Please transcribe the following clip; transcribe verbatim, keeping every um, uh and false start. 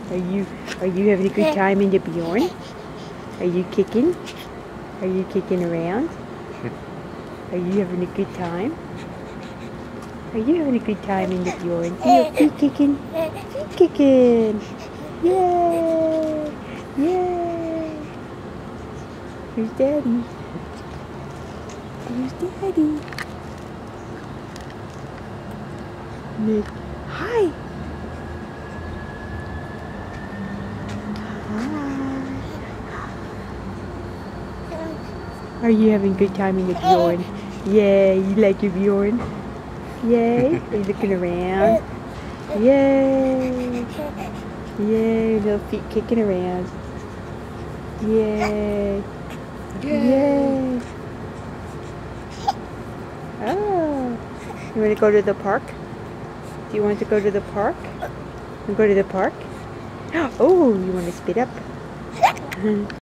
Are you are you having a good time in the Bjorn? Are you kicking? Are you kicking around? Are you having a good time? Are you having a good time in the Bjorn? Are you kicking? You kicking? Yay! Yay! Who's Daddy? Who's Daddy? Nick. Hi! Are you having a good time in the Bjorn? Yay, you like your Bjorn? Yay, are you looking around? Yay! Yay, little feet kicking around. Yay! Yay! Oh, you want to go to the park? Do you want to go to the park? You go to the park? Oh, you want to spit up?